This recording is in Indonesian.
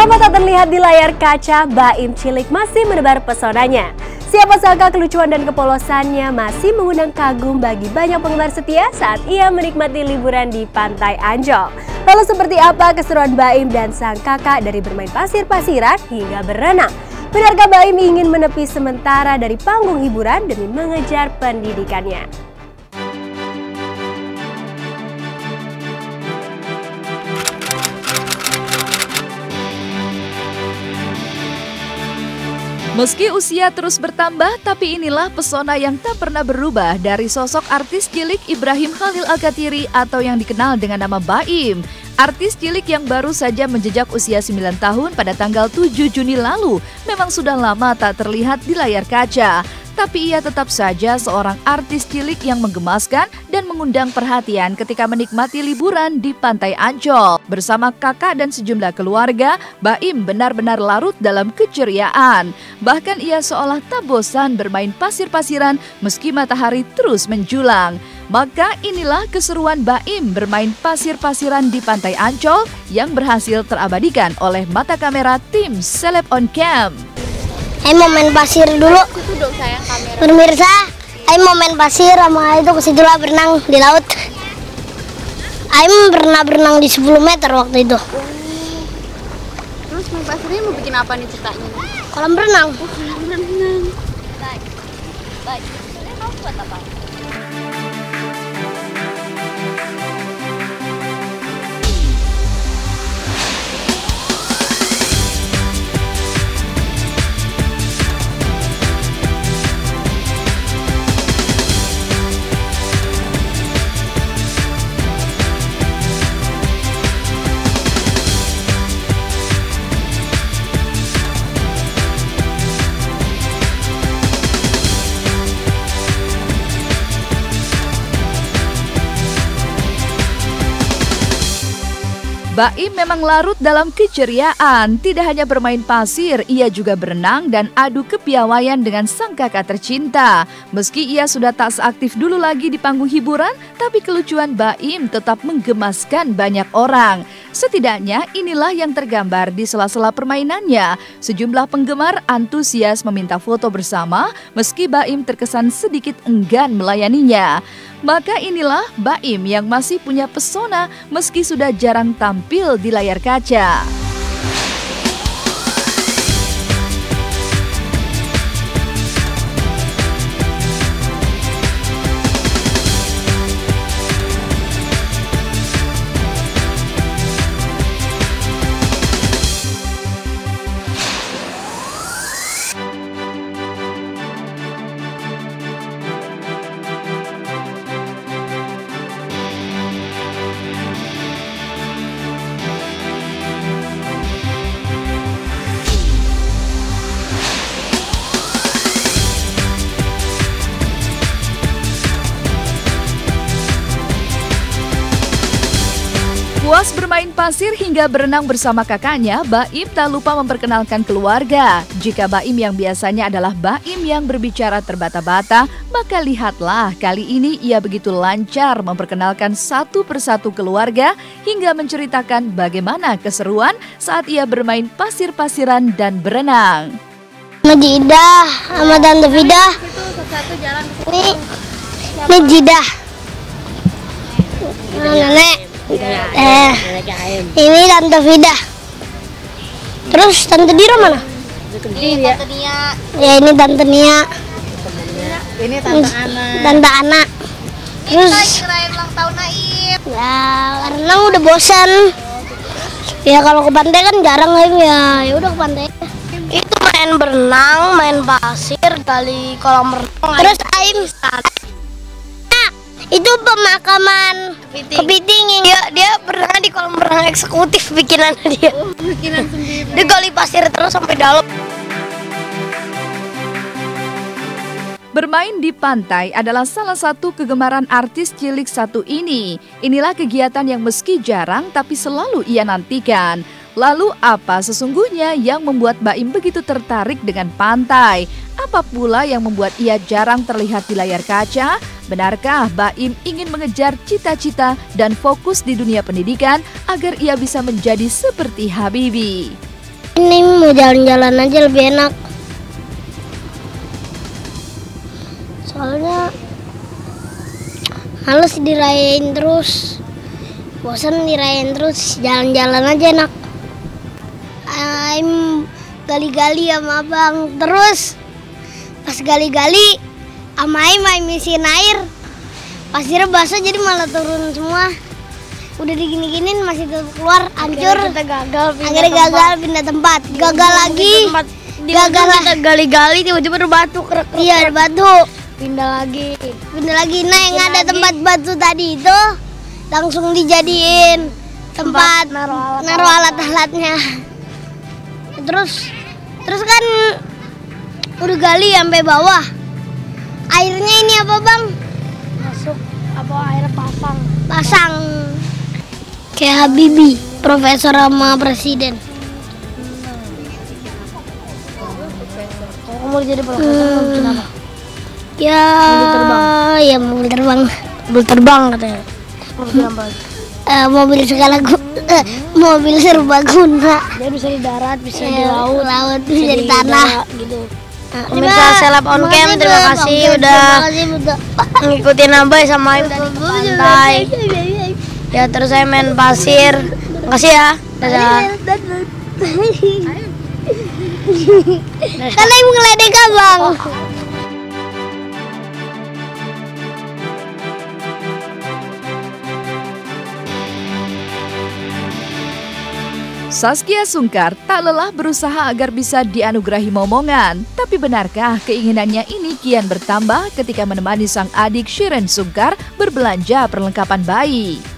Lama tak terlihat di layar kaca, Baim cilik masih menebar pesonanya. Siapa sangka kelucuan dan kepolosannya masih mengundang kagum bagi banyak penggemar setia saat ia menikmati liburan di Pantai Ancol. Lalu seperti apa keseruan Baim dan sang kakak dari bermain pasir-pasiran hingga berenang? Benarkah Baim ingin menepi sementara dari panggung hiburan demi mengejar pendidikannya? Meski usia terus bertambah, tapi inilah pesona yang tak pernah berubah dari sosok artis cilik Ibrahim Khalil Alkatiri atau yang dikenal dengan nama Baim. Artis cilik yang baru saja menjejak usia 9 tahun pada tanggal 7 Juni lalu memang sudah lama tak terlihat di layar kaca. Tapi ia tetap saja seorang artis cilik yang menggemaskan dan mengundang perhatian ketika menikmati liburan di Pantai Ancol. Bersama kakak dan sejumlah keluarga, Baim benar-benar larut dalam keceriaan. Bahkan ia seolah tak bosan bermain pasir-pasiran meski matahari terus menjulang. Maka inilah keseruan Baim bermain pasir-pasiran di Pantai Ancol yang berhasil terabadikan oleh mata kamera tim Seleb on Cam. Ayo mau main pasir dulu. Pemirsa, ayo mau main pasir sama itu kesitulah berenang di laut. Ayo pernah berenang di 10 meter waktu itu. Terus main pasirnya mau bikin apa nih ceritanya? Kolam renang. Kolam renang. Baik. Kamu buat apa? Baim memang larut dalam keceriaan, tidak hanya bermain pasir, ia juga berenang dan adu kepiawaian dengan sang kakak tercinta. Meski ia sudah tak seaktif dulu lagi di panggung hiburan, tapi kelucuan Baim tetap menggemaskan banyak orang. Setidaknya inilah yang tergambar di sela-sela permainannya. Sejumlah penggemar antusias meminta foto bersama, meski Baim terkesan sedikit enggan melayaninya. Maka inilah Baim yang masih punya pesona meski sudah jarang tampil di layar kaca. Puas bermain pasir hingga berenang bersama kakaknya, Baim tak lupa memperkenalkan keluarga. Jika Baim yang biasanya adalah Baim yang berbicara terbata-bata, maka lihatlah kali ini ia begitu lancar memperkenalkan satu persatu keluarga hingga menceritakan bagaimana keseruan saat ia bermain pasir-pasiran dan berenang. Sama Jidah, sama Tante Vida. Ini Jidah. Nenek. Ini Tante Vida. Terus Tante Dira mana? Ini Tante Nia. Ya ini Tante Nia. Ini Tante Ana. Tante Ana. Terus Kirain ulang tahun Naim. ya renang udah bosan. Ya kalau ke pantai kan jarang Aim ya. Ya udah ke pantai. Itu main berenang, main pasir, kali kolam renang. Terus Aim itu pemakaman kepiting. Dia berenang di kolam renang eksekutif bikinan dia. Bikinan sendiri. Dia gali pasir terus sampai dalam. Bermain di pantai adalah salah satu kegemaran artis cilik satu ini. Inilah kegiatan yang meski jarang tapi selalu ia nantikan. Lalu apa sesungguhnya yang membuat Baim begitu tertarik dengan pantai? Apa pula yang membuat ia jarang terlihat di layar kaca? Benarkah Baim ingin mengejar cita-cita dan fokus di dunia pendidikan agar ia bisa menjadi seperti Habibie? Ini mau jalan-jalan aja lebih enak. Soalnya males dirayain terus. Bosan dirayain terus, jalan-jalan aja enak. Aim gali-gali sama abang. Terus pas gali-gali sama Aim isiin air. Pasirnya basah jadi malah turun semua. Udah digini-ginin masih tetap keluar, hancur. Akhirnya gagal pindah tempat. Gagal lagi. Gagal kita gali-gali tiba-tiba ada batu. Iya, ada batu. Pindah lagi. Nah, yang ada tempat batu tadi itu langsung dijadiin tempat naruh alat-alatnya. Terus kan udah gali sampai bawah. Airnya ini apa, Bang? Masuk apa air pasang. Kayak Habibie, profesor sama presiden. Kamu mau jadi profesor mau bikin apa? Ya, mobil terbang. Mobil terbang katanya. Mobil mobil serbaguna. Dia bisa di darat, bisa di laut, bisa di tanah gitu. Pemirsa Seleb On Cam, terima kasih udah ngikutin Abai sama Aim tadi ke pantai. Ya terus saya main pasir. Makasih ya. Dadah. Karena Ibu ngeledek abang. Saskia Sungkar tak lelah berusaha agar bisa dianugerahi momongan. Tapi benarkah keinginannya ini kian bertambah ketika menemani sang adik Shiren Sungkar berbelanja perlengkapan bayi?